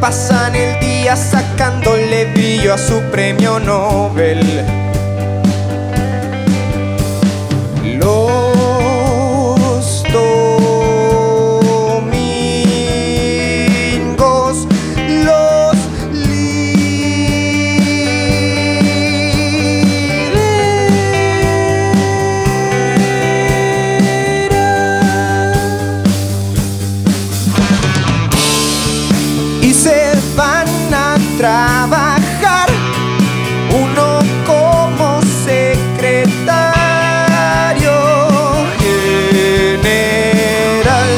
pasan el día sacándole brillo a su premio Nobel. Los domingos los y se van a trabajar, uno como secretario general,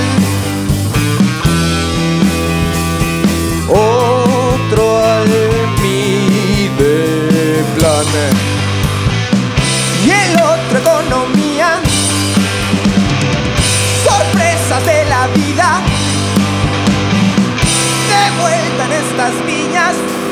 otro almide plan y el otro economía. Sorpresas de la vida, de vuelta en estas viñas.